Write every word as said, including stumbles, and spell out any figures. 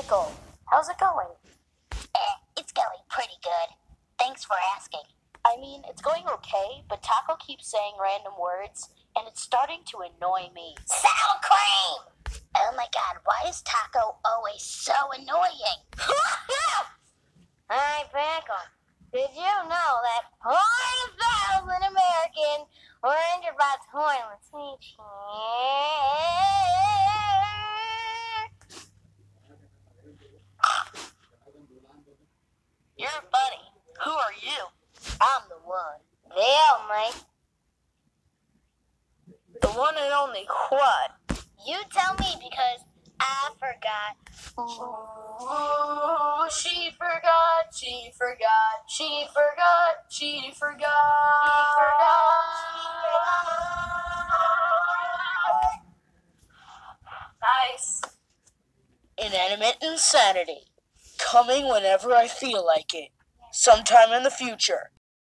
Pickle. How's it going? Eh, it's going pretty good. Thanks for asking. I mean, it's going okay, but Taco keeps saying random words, and it's starting to annoy me. Sour cream! Oh my god, why is Taco always so annoying? Hi, Pickle. Did you know that forty thousand Americans were injured by toilets each year? You're funny. Who are you? I'm the one. The only. The one and only what? You tell me because I forgot. Ooh, she forgot, she forgot, she forgot, she forgot. She forgot. Nice. Inanimate Insanity. Coming whenever I feel like it. Sometime in the future.